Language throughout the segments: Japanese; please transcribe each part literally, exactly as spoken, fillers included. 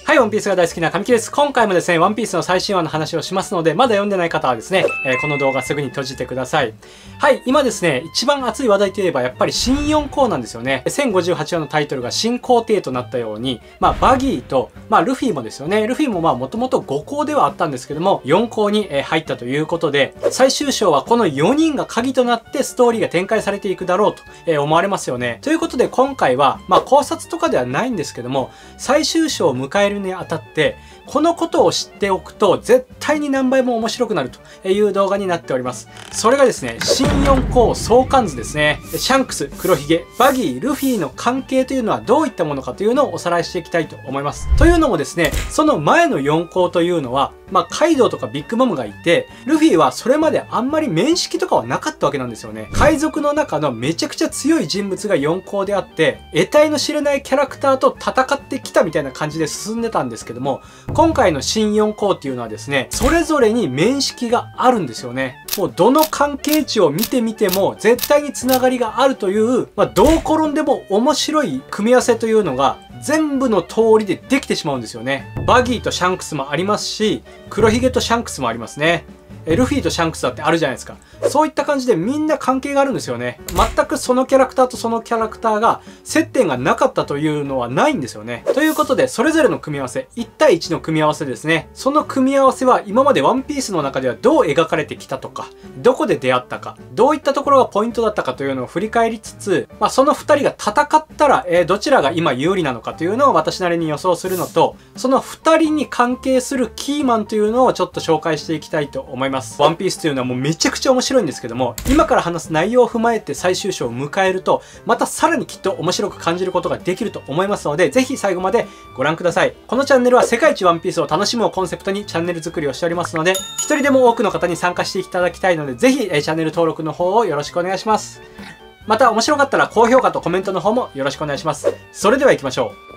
はい、ワンピースが大好きな神木です。今回もですね、ワンピースの最新話の話をしますので、まだ読んでない方はですね、えー、この動画すぐに閉じてください。はい、今ですね、一番熱い話題といえば、やっぱり新よんこうなんですよね。せんごじゅうはちわのタイトルが新皇帝となったように、まあ、バギーと、まあ、ルフィもですよね。ルフィもまあ、もともとごこうではあったんですけども、よんこうに入ったということで、最終章はこのよにんが鍵となってストーリーが展開されていくだろうと思われますよね。ということで、今回は、まあ、考察とかではないんですけども、最終章を迎えるにあたって、このことを知っておくと絶対に何倍も面白くなるという動画になっております。それがですね、新よんこう相関図ですね。シャンクス、黒ひげ、バギー、ルフィの関係というのはどういったものかというのをおさらいしていきたいと思います。というのもですね、その前のよんこうというのは、まあ、カイドウとかビッグマムがいて、ルフィはそれまであんまり面識とかはなかったわけなんですよね。海賊の中のめちゃくちゃ強い人物がよんこうであって、得体の知れないキャラクターと戦ってきたみたいな感じで進んでたんですけども、今回の新よんこうっていうのはですね、それぞれに面識があるんですよね。もうどの関係値を見てみても絶対につながりがあるという、まあ、どう転んでも面白い組み合わせというのが全部の通りでできてしまうんですよね。バギーとシャンクスもありますし、黒ひげとシャンクスもありますね。ルフィとシャンクスだってあるじゃないですか。そういった感じでみんな関係があるんですよね。全くそのキャラクターとそのキャラクターが接点がなかったというのはないんですよね。ということで、それぞれの組み合わせ、いちたいいちの組み合わせですね。その組み合わせは今までワンピースの中ではどう描かれてきたとか、どこで出会ったか、どういったところがポイントだったかというのを振り返りつつ、まあ、そのふたりが戦ったら、えー、どちらが今有利なのかというのを私なりに予想するのと、そのふたりに関係するキーマンというのをちょっと紹介していきたいと思います。ワンピースというのはもうめちゃくちゃ面白いんですけども、今から話す内容を踏まえて最終章を迎えると、またさらにきっと面白く感じることができると思いますので、ぜひ最後までご覧ください。このチャンネルは世界一ワンピースを楽しむをコンセプトにチャンネル作りをしておりますので、一人でも多くの方に参加していただきたいので、ぜひチャンネル登録の方をよろしくお願いします。また面白かったら高評価とコメントの方もよろしくお願いします。それでは行きましょう。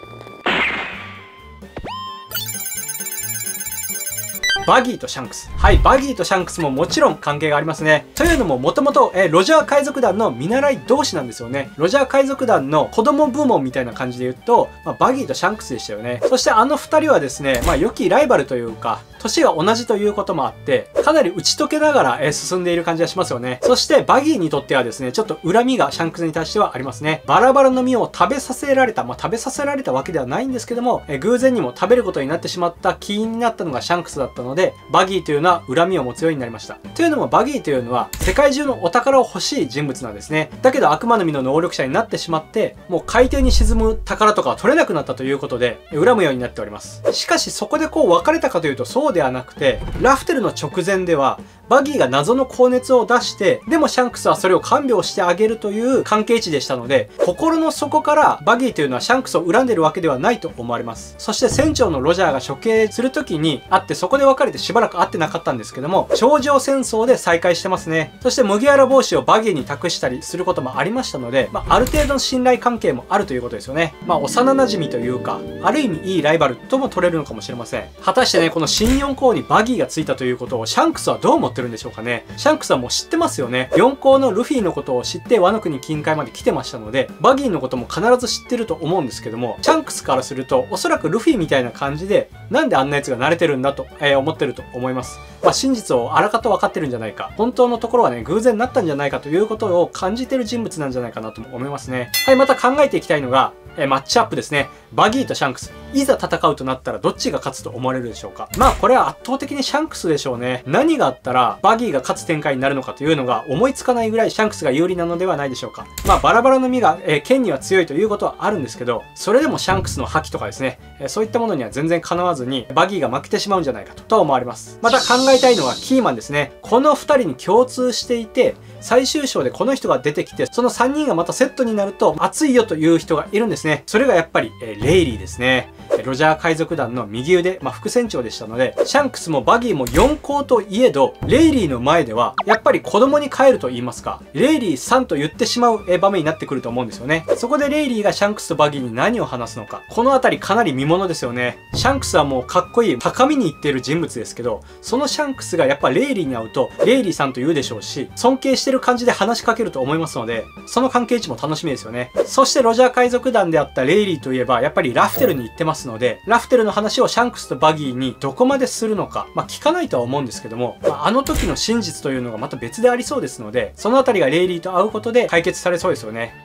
バギーとシャンクス。はい、バギーとシャンクスももちろん関係がありますね。というのも、もともと、えー、ロジャー海賊団の見習い同士なんですよね。ロジャー海賊団の子供部門みたいな感じで言うと、まあ、バギーとシャンクスでしたよね。そしてあの二人はですね、まあ、良きライバルというか、年が同じということもあって、かなり打ち解けながら、えー、進んでいる感じがしますよね。そして、バギーにとってはですね、ちょっと恨みがシャンクスに対してはありますね。バラバラの実を食べさせられた、まあ、食べさせられたわけではないんですけども、えー、偶然にも食べることになってしまった起因になったのがシャンクスだったので、バギーというのは恨みを持つようになりました。というのもバギーというのは世界中のお宝を欲しい人物なんですね。だけど悪魔の実の能力者になってしまって、もう海底に沈む宝とかは取れなくなったということで、恨むようになっております。しかしそこでこう別れたかというとそうではなくて、ラフテルの直前では、バギーが謎の高熱を出して、でもシャンクスはそれを看病してあげるという関係値でしたので、心の底からバギーというのはシャンクスを恨んでるわけではないと思われます。そして船長のロジャーが処刑する時に会って、そこで別れてしばらく会ってなかったんですけども、頂上戦争で再会してますね。そして麦わら帽子をバギーに託したりすることもありましたので、まあ、ある程度の信頼関係もあるということですよね。まあ、幼馴染というか、ある意味いいライバルとも取れるのかもしれません。果たしてね、この新よんこうにバギーがついたということをシャンクスはどう思ってるんでしょうかね。シャンクスはもう知ってますよね。よんこうのルフィのことを知ってワノ国近海まで来てましたので、バギーのことも必ず知ってると思うんですけども、シャンクスからするとおそらくルフィみたいな感じで、なんであんな奴が慣れてるんだと、えー、思ってると思います。まあ、真実をあらかた分かってるんじゃないか。本当のところはね、偶然になったんじゃないかということを感じてる人物なんじゃないかなと思いますね。はい、また考えていきたいのが、えマッチアップですね。バギーとシャンクス。いざ戦うとなったらどっちが勝つと思われるでしょうか。まあこれは圧倒的にシャンクスでしょうね。何があったらバギーが勝つ展開になるのかというのが思いつかないぐらいシャンクスが有利なのではないでしょうか。まあバラバラの実が、えー、剣には強いということはあるんですけど、それでもシャンクスの覇気とかですね、えー、そういったものには全然かなわずにバギーが負けてしまうんじゃないかと、と思われます。また考えたいのはキーマンですね。このふたりに共通していて、最終章でこの人が出てきて、そのさんにんがまたセットになると熱いよという人がいるんですね。それがやっぱり、えー、レイリーですね。ロジャー海賊団の右腕、まあ、副船長でしたので、シャンクスもバギーもよんこうといえど、レイリーの前では、やっぱり子供に帰ると言いますか、レイリーさんと言ってしまう場面になってくると思うんですよね。そこでレイリーがシャンクスとバギーに何を話すのか。このあたりかなり見ものですよね。シャンクスはもうかっこいい、高みに行っている人物ですけど、そのシャンクスがやっぱレイリーに会うと、レイリーさんと言うでしょうし、尊敬してる感じで話しかけると思いますので、その関係値も楽しみですよね。そしてロジャー海賊団であったレイリーといえば、やっぱりラフテルに行ってますので、 ので、ラフテルの話をシャンクスとバギーにどこまでするのか、まあ聞かないとは思うんですけども、まあ、あの時の真実というのがまた別でありそうですので、そのあたりがレイリーと会うことで解決されそうですよね。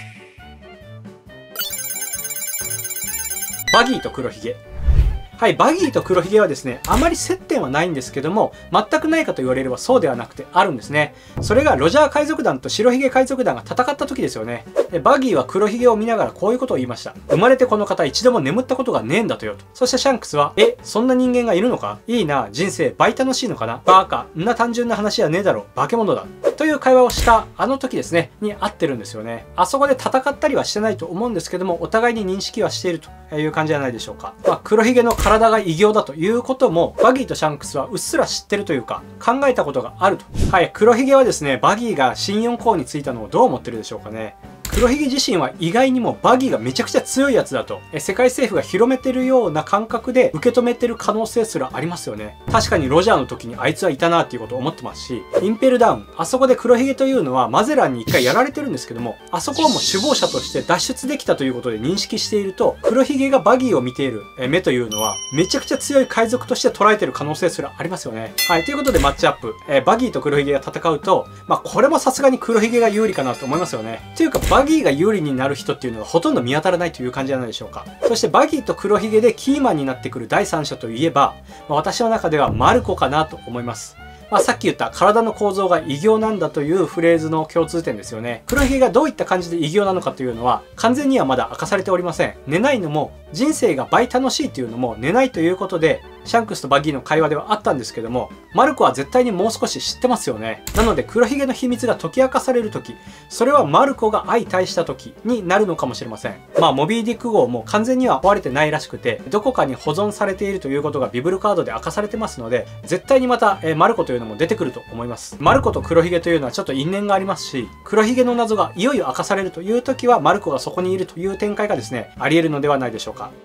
バギーと黒ひげ。はい、バギーと黒ひげはですね、あまり接点はないんですけども、全くないかと言われればそうではなくてあるんですね。それがロジャー海賊団と白ひげ海賊団が戦った時ですよね。でバギーは黒ひげを見ながらこういうことを言いました。生まれてこの方一度も眠ったことがねえんだとよと。そしてシャンクスは、え、そんな人間がいるのか？いいな、人生倍楽しいのかな？バーカ、んな単純な話はねえだろ、化け物だ。という会話をしたあの時ですね、に合ってるんですよね。あそこで戦ったりはしてないと思うんですけども、お互いに認識はしているという感じじゃないでしょうか。まあ、黒ひげの体が異形だということも、バギーとシャンクスはうっすら知ってるというか、考えたことがあると。はい、黒ひげはですね、バギーが新四皇についたのをどう思ってるでしょうかね。黒ひげ自身は意外にもバギーがめちゃくちゃ強いやつだと、え世界政府が広めてるような感覚で受け止めてる可能性すらありますよね。確かにロジャーの時にあいつはいたなっていうことを思ってますし、インペルダウン、あそこで黒ひげというのはマゼランに一回やられてるんですけども、あそこをもう首謀者として脱出できたということで認識していると、黒ひげがバギーを見ている目というのはめちゃくちゃ強い海賊として捉えてる可能性すらありますよね。はい、ということでマッチアップ、えバギーと黒ひげが戦うと、まあこれもさすがに黒ひげが有利かなと思いますよね。というかバギーが有利になる人っていうのはほとんど見当たらないという感じじゃないでしょうか。そしてバギーと黒ひげでキーマンになってくる第三者といえば、まあ、私の中ではマルコかなと思います。まあ、さっき言った体の構造が異形なんだというフレーズの共通点ですよね。黒ひげがどういった感じで異形なのかというのは完全にはまだ明かされておりません。寝ないのも人生が倍楽しいというのも寝ないということでシャンクスとバギーの会話ではあったんですけども、マルコは絶対にもう少し知ってますよね。なので黒ひげの秘密が解き明かされる時、それはマルコが相対した時になるのかもしれません。まあモビーディック号も完全には壊れてないらしくて、どこかに保存されているということがビブルカードで明かされてますので、絶対にまた、えー、マルコというのも出てくると思います。マルコと黒ひげというのはちょっと因縁がありますし、黒ひげの謎がいよいよ明かされるという時はマルコがそこにいるという展開がですね、あり得るのではないでしょうか。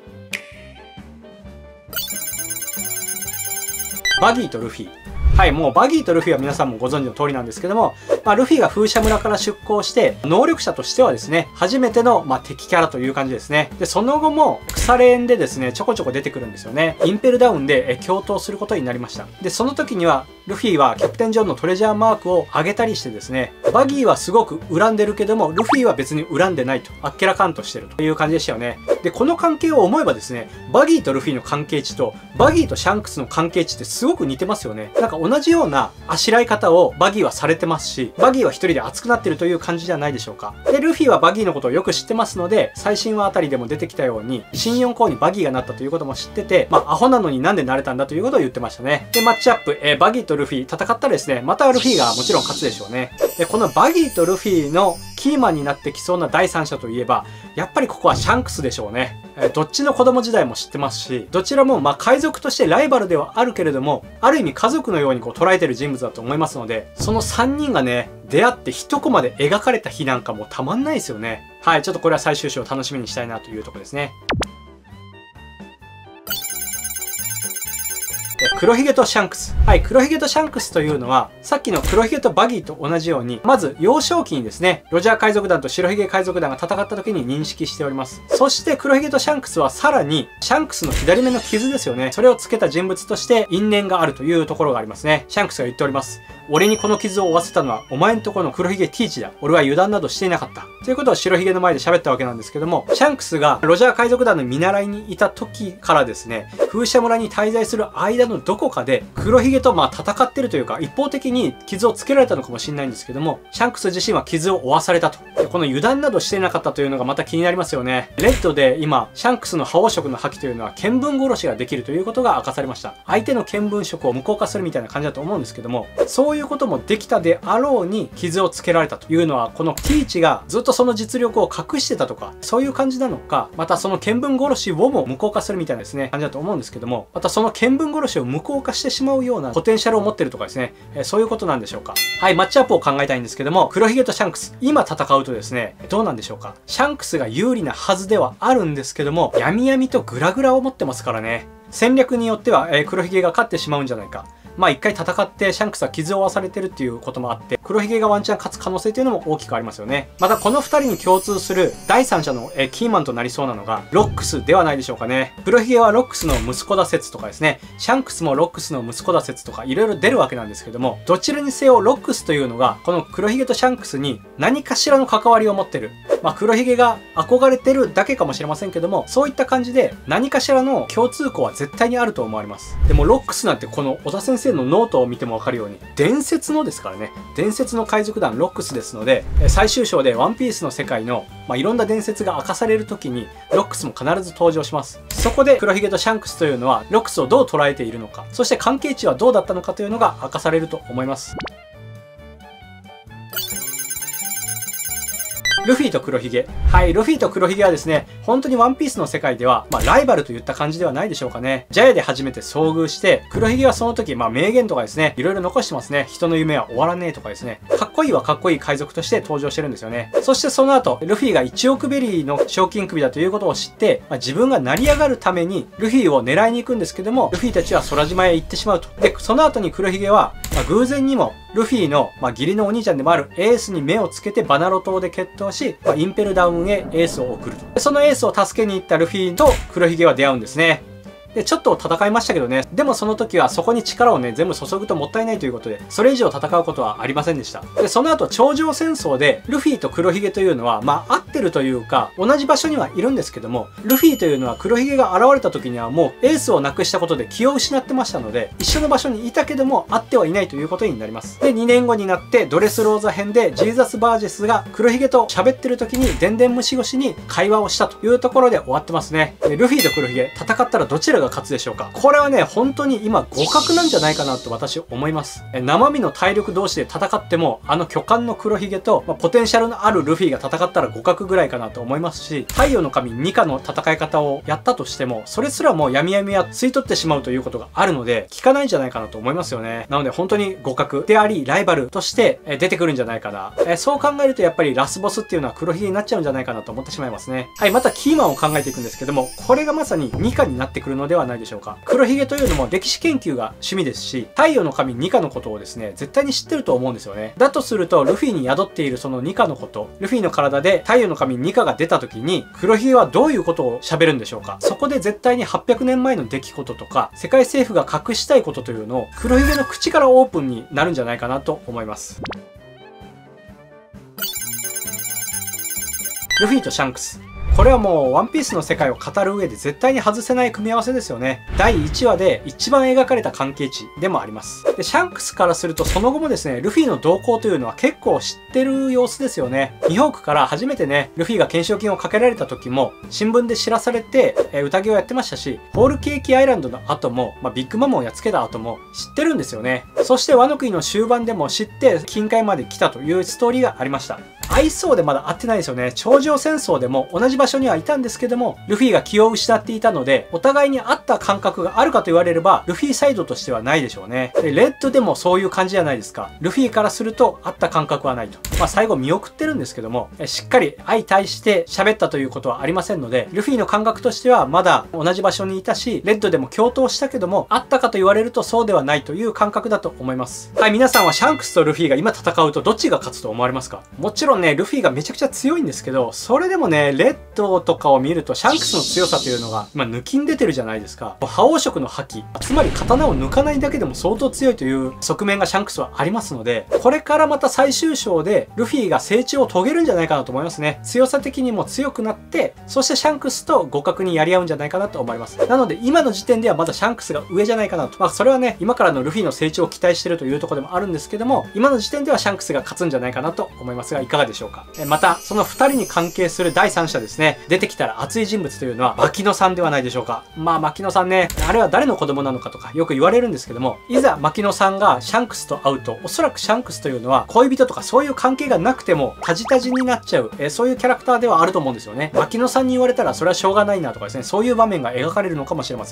バギーとルフィ。はい、もうバギーとルフィは皆さんもご存知の通りなんですけども、まあ、ルフィが風車村から出港して、能力者としてはですね、初めての、まあ、敵キャラという感じですね。で、その後も、腐れ縁でですね、ちょこちょこ出てくるんですよね。インペルダウンで、え、共闘することになりました。で、その時には、ルフィはキャプテンジョンのトレジャーマークを上げたりしてですね、バギーはすごく恨んでるけども、ルフィは別に恨んでないと、あっけらかんとしてるという感じでしたよね。で、この関係を思えばですね、バギーとルフィの関係値と、バギーとシャンクスの関係値ってすごく似てますよね。なんか同じようなあしらい方をバギーはされてますし、バギーは一人で熱くなってるという感じじゃないでしょうか。で、ルフィはバギーのことをよく知ってますので、最新話あたりでも出てきたように、新よん皇にバギーがなったということも知ってて、まあ、アホなのになんでなれたんだということを言ってましたね。で、マッチアップ、えー、バギーとルフィ戦ったらですね、またルフィがもちろん勝つでしょうね。で、このバギーとルフィのキーマンになってきそうな第三者といえば、やっぱりここはシャンクスでしょうね。えどっちの子供時代も知ってますし、どちらもまあ海賊としてライバルではあるけれども、ある意味家族のようにこう捉えてる人物だと思いますので、そのさんにんがね、出会って一コマで描かれた日なんかもうたまんないですよね。はい、ちょっとこれは最終章を楽しみにしたいなというところですね。黒ひげとシャンクス。はい、黒ひげとシャンクスというのは、さっきの黒ひげとバギーと同じように、まず幼少期にですね、ロジャー海賊団と白ひげ海賊団が戦った時に認識しております。そして黒ひげとシャンクスはさらに、シャンクスの左目の傷ですよね。それをつけた人物として因縁があるというところがありますね。シャンクスが言っております。俺にこの傷を負わせたのはお前んとこの黒ひげティーチだ。俺は油断などしていなかった。ということを白ひげの前で喋ったわけなんですけども、シャンクスがロジャー海賊団の見習いにいた時からですね、風車村に滞在する間のどこかで黒ひげとまあ戦ってるというか、一方的に傷をつけられたのかもしれないんですけども、シャンクス自身は傷を負わされたと。でこの油断などしていなかったというのがまた気になりますよね。レッドで今、シャンクスの覇王色の覇気というのは見聞殺しができるということが明かされました。相手の見聞色を無効化するみたいな感じだと思うんですけども、そういうこともできたであろうに傷をつけられたというのは、このティーチがずっとその実力を隠してたとか、そういう感じなのか、またその見聞殺しをも無効化するみたいなですね、感じだと思うんですけども、またその見聞殺しを無効化してしまうようなポテンシャルを持ってるとかですね、えー、そういうことなんでしょうか。はい、マッチアップを考えたいんですけども、黒ひげとシャンクス、今戦うとですね、どうなんでしょうか。シャンクスが有利なはずではあるんですけども、闇闇とグラグラを持ってますからね。戦略によっては、えー、黒ひげが勝ってしまうんじゃないか。 まあ一回戦ってシャンクスは傷を負わされてるっていうこともあって、黒ひげがワンチャン勝つ可能性というのも大きくありますよね。またこのふたりに共通する第三者のえキーマンとなりそうなのがロックスではないでしょうかね。黒ひげはロックスの息子だ説とかですね、シャンクスもロックスの息子だ説とかいろいろ出るわけなんですけども、どちらにせよロックスというのがこの黒ひげとシャンクスに何かしらの関わりを持ってる。まあ黒ひげが憧れてるだけかもしれませんけども、そういった感じで何かしらの共通項は絶対にあると思われます。でもロックスなんてこの小田先生のノートを見てもわかるように伝説のですからね、伝説の海賊団ロックスですので、最終章でワンピースの世界の、まあ、いろんな伝説が明かされる時にロックスも必ず登場します。そこで黒ひげとシャンクスというのはロックスをどう捉えているのか、そして関係値はどうだったのかというのが明かされると思います。ルフィと黒ひげ。はい、ルフィと黒ひげはですね、本当にワンピースの世界では、まあ、ライバルといった感じではないでしょうかね。ジャヤで初めて遭遇して、黒ひげはその時、まあ、名言とかですね、いろいろ残してますね。人の夢は終わらねえとかですね。かっこいいはかっこいい海賊として登場してるんですよね。そしてその後、ルフィがいちおくベリーの賞金首だということを知って、まあ、自分が成り上がるために、ルフィを狙いに行くんですけども、ルフィたちは空島へ行ってしまうと。で、その後に黒ひげは、まあ、偶然にも、ルフィの、まあ、義理のお兄ちゃんでもあるエースに目をつけてバナロ島で決闘し、まあ、インペルダウンへエースを送ると。でそのエースを助けに行ったルフィと黒ひげは出会うんですね。で、ちょっと戦いましたけどね。でもその時はそこに力をね、全部注ぐともったいないということで、それ以上戦うことはありませんでした。で、その後、頂上戦争で、ルフィと黒ひげというのは、まあ、合ってるというか、同じ場所にはいるんですけども、ルフィというのは黒ひげが現れた時にはもう、エースをなくしたことで気を失ってましたので、一緒の場所にいたけども、会ってはいないということになります。で、にねんごになって、ドレスローザ編で、ジーザス・バージェスが黒ひげと喋ってる時に、でんでん虫越しに会話をしたというところで終わってますね。で、ルフィと黒ひげ、戦ったらどちらが勝つでしょうか。これはね、本当に今互角なんじゃないかなと私思います。え生身の体力同士で戦っても、あの巨漢の黒ひげと、まあ、ポテンシャルのあるルフィが戦ったら互角ぐらいかなと思いますし、太陽の神ニカの戦い方をやったとしても、それすらも闇闇は吸い取ってしまうということがあるので、効かないんじゃないかなと思いますよね。なので本当に互角であり、ライバルとして出てくるんじゃないかな。えそう考えるとやっぱりラスボスっていうのは黒ひげになっちゃうんじゃないかなと思ってしまいますね。はい、またキーマンを考えていくんですけども、これがまさにニカになってくるのではないでしょうか。黒ひげというのも歴史研究が趣味ですし、太陽の神ニカのことをですね、絶対に知ってると思うんですよね。だとすると、ルフィに宿っているそのニカのこと、ルフィの体で太陽の神ニカが出た時に、黒ひげはどういうことを喋るんでしょうか。そこで絶対にはっぴゃくねんまえの出来事とか、世界政府が隠したいことというのを、黒ひげの口からオープンになるんじゃないかなと思います。ルフィとシャンクス。これはもうワンピースの世界を語る上で絶対に外せない組み合わせですよね。だいいちわで一番描かれた関係値でもあります。で、シャンクスからするとその後もですね、ルフィの動向というのは結構知ってる様子ですよね。ミホークから初めてね、ルフィが懸賞金をかけられた時も新聞で知らされて、えー、宴をやってましたし、ホールケーキアイランドの後も、まあ、ビッグマムをやっつけた後も知ってるんですよね。そしてワノ国の終盤でも知って近海まで来たというストーリーがありました。合いそうでまだ会ってないですよね。頂上戦争でも同じ場所にはいたんですけども、ルフィが気を失っていたので、お互いに会った感覚があるかと言われれば、ルフィサイドとしてはないでしょうね。で、レッドでもそういう感じじゃないですか。ルフィからすると会った感覚はないと。まあ最後見送ってるんですけども、しっかり相対して喋ったということはありませんので、ルフィの感覚としてはまだ同じ場所にいたし、レッドでも共闘したけども、会ったかと言われるとそうではないという感覚だと思います。はい、皆さんはシャンクスとルフィが今戦うとどっちが勝つと思われますか？もちろんね、ルフィがめちゃくちゃ強いんですけど、それでもね、レッドとかを見るとシャンクスの強さというのが今抜きん出てるじゃないですか。覇王色の覇気、つまり刀を抜かないだけでも相当強いという側面がシャンクスはありますので、これからまた最終章でルフィが成長を遂げるんじゃないかなと思いますね。強さ的にも強くなって、そしてシャンクスと互角にやり合うんじゃないかなと思います。なので今の時点ではまだシャンクスが上じゃないかなと。まあそれはね、今からのルフィの成長を期待してるというところでもあるんですけども、今の時点ではシャンクスが勝つんじゃないかなと思いますが、いかがでしょうか。えまた、そのふたりに関係するだいさん者ですね、出てきたら熱い人物というのは牧野さんではないでしょうか。まあ牧野さんね、あれは誰の子供なのかとかよく言われるんですけども、いざ牧野さんがシャンクスと会うと、おそらくシャンクスというのは恋人とかそういう関係がなくてもタジタジになっちゃう、えー、そういうキャラクターではあると思うんですよね。牧野さんに言われたらそれはしょうがないなとかですね、そういう場面が描かれるのかもしれません。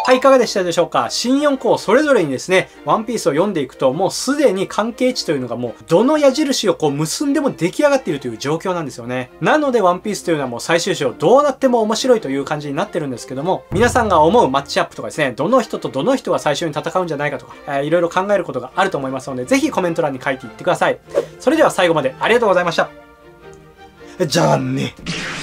はい、いかがでしたでしょうか。新よんこうそれぞれにですね、ワンピースを読んでいくと、もうすでに関係値というのがもう、どの矢印をこう結んでも出来上がっているという状況なんですよね。なので、ワンピースというのはもう最終章どうなっても面白いという感じになってるんですけども、皆さんが思うマッチアップとかですね、どの人とどの人が最初に戦うんじゃないかとか、えー、いろいろ考えることがあると思いますので、ぜひコメント欄に書いていってください。それでは最後までありがとうございました。じゃあね。